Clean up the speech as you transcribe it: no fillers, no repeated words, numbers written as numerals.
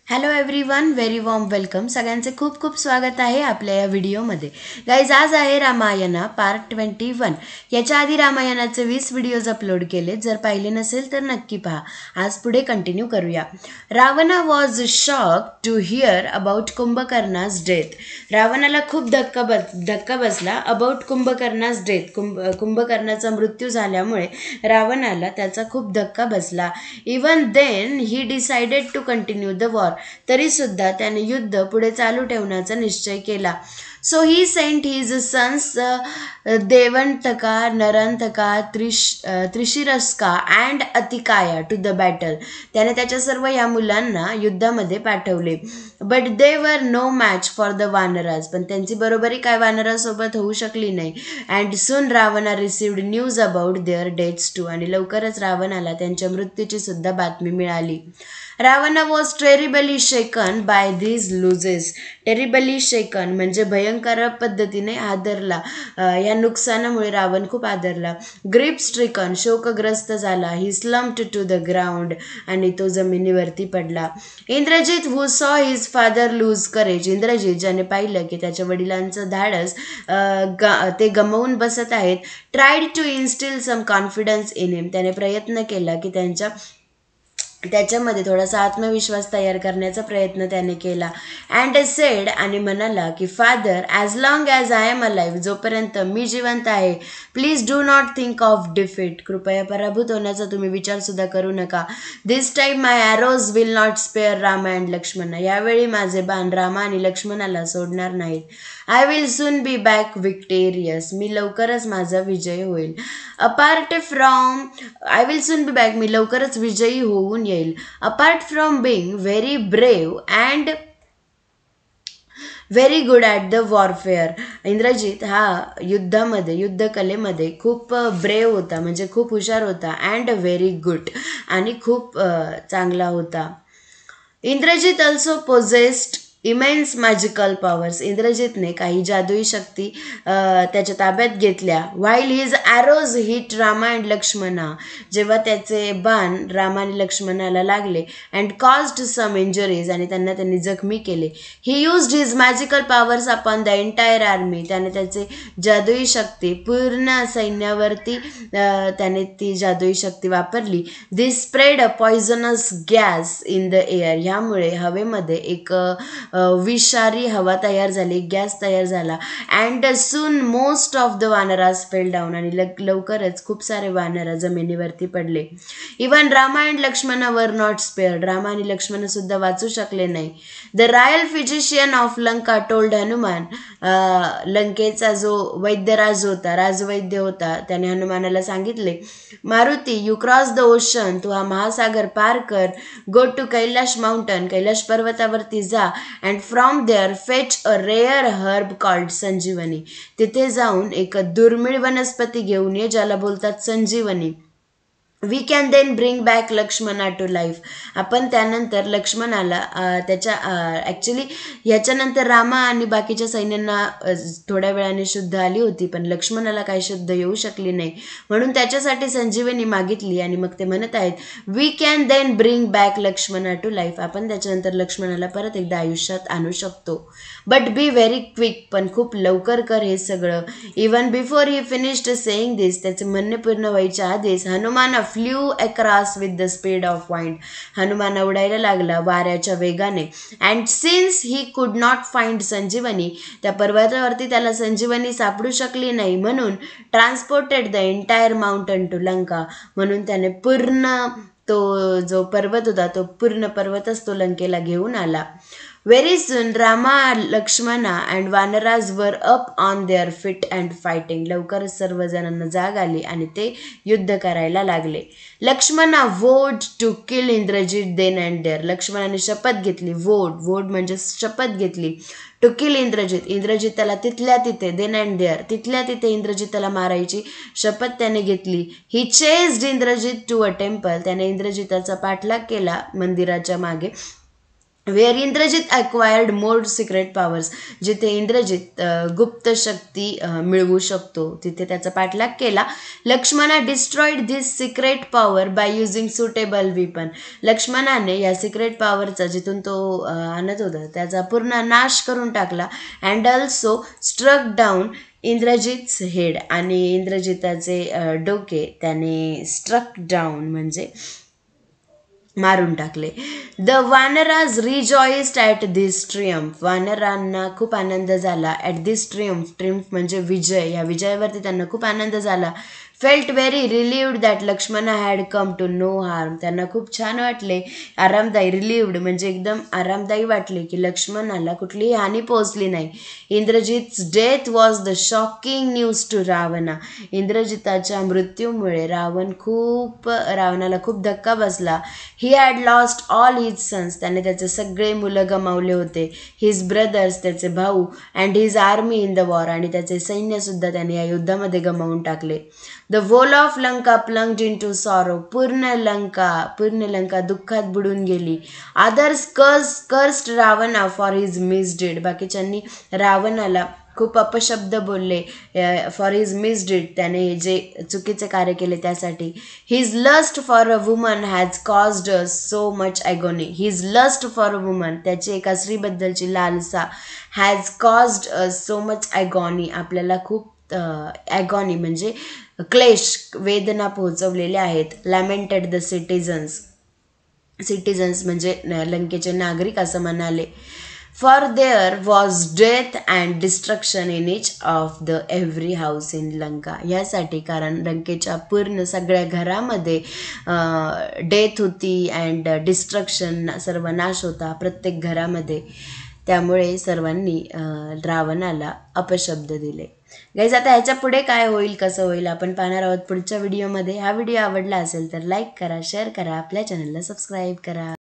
Hello everyone, very warm welcome. सगळ्यांचे खूप खूप स्वागत आहे आपल्या या व्हिडिओमध्ये. गाईज, आज आहे रामायणा पार्ट 21. याच्या आधी रामायणाचे 20 व्हिडिओज अपलोड केले. जर पाहिले नसेल तर नक्की पहा. आज पुढे कंटिन्यू करूया. Ravana was shock to hear about Kumbhakarna's death. रावणाला खूप धक्का बसला अबाउट कुंभकर्णाज डेथ. कुंभकर्णाचा मृत्यू झाल्यामुळे रावणाला त्याचा खूप धक्का बसला. Even then he decided to continue the war. तरी सुद्धा त्याने युद्ध पुढे चालू ठेवण्याचा निश्चय केला. So he sent his sons Devantaka, Narantaka, Trishiraska and Atikaya to the battle. त्याने त्याच्या सर्व या मुलांना युद्धामध्ये पाठवले. But they were no match for the Vanaras. पण त्यांची बरोबरी काय वानरासोबत होऊ शकली नाही. And soon Ravana received news about their deaths too. आणि लवकरच रावणाला त्यांच्या मृत्यूची सुद्धा बातमी मिळाली. Ravana was terribly shaken by these losses. Terribly shaken म्हणजे भयंकर पद्धतीने हादरला. या नुकसानामुळे रावण खूप हादरला. ग्रीप स्ट्रिकन, शोकग्रस्त झाला. He slumped to the ground, आणि तो जमिनीवरती पडला. Indrajit who saw his father lose courage. Indrajit ज्याने पाहिलं की त्याच्या वडिलांचं धाडस ते गमावून बसत आहेत, tried to instill some confidence in him. त्याने प्रयत्न केला की त्याच्यामध्ये थोडासा आत्मविश्वास तयार करण्याचा प्रयत्न त्याने केला. अँड सेड, आणि म्हणाला की father, as long as I am alive, जोपर्यंत मी जिवंत आहे, please do not think of defeat. कृपया पराभूत होण्याचा तुम्ही विचार सुद्धा करू नका. This time my arrows will not spare Rama and Lakshmana. यावेळी माझे बाण रामा आणि लक्ष्मणाला सोडणार नाहीत. I will soon be back victorious. मी लवकरच माझा विजय होईल. Apart from I will soon be back, मी लवकरच विजयी होऊन येईल. Apart from being very brave and very good at the warfare. Indrajit हा युद्धकलेमध्ये खूप ब्रेव होता, म्हणजे खूप हुशार होता. अँड व्हेरी गुड, आणि खूप चांगला होता. Indrajit also possessed immense magical powers. इंद्रजितने काही जादुई शक्ती त्याच्या ताब्यात घेतल्या. While his arrows hit Rama and Lakshmana. जेव्हा त्याचे बाण रामा आणि लक्ष्मणाला लागले. अँड कॉज्ड सम इंजरीज, आणि त्यांनी जखमी केले. He used his magical powers upon the entire army. त्याने त्याचे जादुई शक्ती पूर्ण सैन्यावरती त्याने ती जादुई शक्ती वापरली. This spread a poisonous gas in the air. ह्यामुळे हवेमध्ये एक विषारी हवा तयार झाली, गॅस तयार झाला. And soon most of the Vanaras fell down. आणि लवकरच खूप सारे वानरा जमिनीवरती पडले. Even Rama and Lakshmana were not स्पेअर्ड. Rama आणि लक्ष्मण सुद्धा वाचू शकले नाही. The royal physician of Lanka told Hanuman. लंकेचा जो वैद्यराज होता, राजवैद्य होता, त्याने हनुमानाला सांगितले, Maruti, you cross the ocean. तू हा महासागर पार कर. Go to Kailash mountain. Kailash पर्वतावरती जा. And from there fetch a rare herb called Sanjeevani. तिथे जाऊन एक दुर्मिळ वनस्पती घेऊन ये, ज्याला बोलतात Sanjeevani. We can then bring back Lakshmana to life. आपण त्यानंतर लक्ष्मणाला ॲक्च्युली ह्याच्यानंतर रामा आणि बाकीच्या सैन्यांना थोड्या वेळाने शुद्ध आली होती, पण लक्ष्मणाला काही शुद्ध येऊ शकली नाही. म्हणून त्याच्यासाठी संजीवनी मागितली. आणि मग ते म्हणत आहेत, we can then bring back Lakshmana to life. आपण त्याच्यानंतर लक्ष्मणाला परत एकदा आयुष्यात आणू शकतो. बट बी व्हेरी क्विक, पण खूप लवकर कर हे सगळं. Even before he finished saying this, त्याचे म्हणणे पूर्ण व्हायच्या आधीच Hanuman flew across with the speed of wind. Hanuman उडायला लागला वाऱ्याच्या वेगाने. And since he could not find संजीवनी, त्या पर्वतावरती त्याला संजीवनी सापडू शकली नाही, म्हणून transported the entire mountain to Lanka. म्हणून त्याने पूर्ण तो जो पर्वत होता, तो पूर्ण पर्वतच तो लंकेला घेऊन आला. Very soon Rama, Lakshmana and Vanaras were up on their feet and fighting. लवकरच सर्वजणांना जाग आली आणि ते युद्ध करायला लागले. Lakshmana vowed to kill Indrajit then and there. लक्ष्मणाने शपथ घेतली. वोड म्हणजे शपथ घेतली. To kill Indrajit. इंद्रजिताला तिथल्या तिथे, देन अँड देअर, तिथल्या तिथे इंद्रजिताला मारायची शपथ त्याने घेतली. He chased Indrajit to a temple. त्याने इंद्रजिताचा पाठलाग केला मंदिराच्या मागे. Where Indrajit acquired more secret powers, जिथे इंद्रजित गुप्त शक्ती मिळवू शकतो तिथे त्याचा पाठलाग केला. Lakshmana destroyed this secret power by using suitable weapon. लक्ष्मणाने या सिक्रेट पॉवरचा जिथून तो आणत होता त्याचा पूर्ण नाश करून टाकला. And also struck down Indrajit's head, आणि इंद्रजिताचे डोके त्याने स्ट्रक डाऊन म्हणजे मारून टाकले. The Vanaras rejoiced at this triumph. वानरांना खूप आनंद झाला. ॲट दिस ट्रियम्फ, ट्रियम्फ म्हणजे विजय, या विजयावरती त्यांना खूप आनंद झाला. Felt very relieved that Lakshmana had come to no harm. त्यांना खूप छान वाटले, आरामदायी. रिलीव्ड म्हणजे एकदम आरामदायी वाटले की लक्ष्मणाला कुठलीही हानी पोहोचली नाही. Indrajit's death was the shocking news to Ravana. इंद्रजिताच्या मृत्यूमुळे रावणाला खूप धक्का बसला. He had lost all his sons. त्याने त्याचे सगळे मुलं गमावले होते. हिज ब्रदर्स, त्याचे भाऊ, and his army in the war, आणि त्याचे सैन्यसुद्धा त्याने या युद्धामध्ये गमावून टाकले. The whole of Lanka plunged into sorrow. पूर्ण लंका दुःखात बुडून गेली. Others cursed Ravana for his misdeed. बाकीच्यांनी रावणाला खूप अपशब्द बोलले फॉर हिज मिसडीड, त्याने जे चुकीचे कार्य केले त्यासाठी. His lust for a woman has caused so much agony. His lust for a woman, त्याची एका स्त्रीबद्दलची लालसा, has caused so much agony, आपल्याला खूप ॲगॉनी म्हणजे क्लेश, वेदना पोहोचवलेल्या आहेत. लॅमेंटेड द सिटीजन्स म्हणजे लंकेचे नागरिक असं म्हणाले. For there was death and destruction in each of the every house in Lanka. यासाठी कारण लंकेच्या पूर्ण सगळ्या घरामध्ये डेथ होती अँड डिस्ट्रक्शन, सर्वनाश होता प्रत्येक घरामध्ये. त्यामुळे सर्वांनी रावणाला अपशब्द दिले. गाईज, आता ह्याच्या पुढे काय होईल, कसं होईल आपण पाहणार आहोत पुढच्या व्हिडिओमध्ये. हा व्हिडिओ आवडला असेल तर लाईक करा, शेअर करा, आपल्या चॅनलला सबस्क्राईब करा.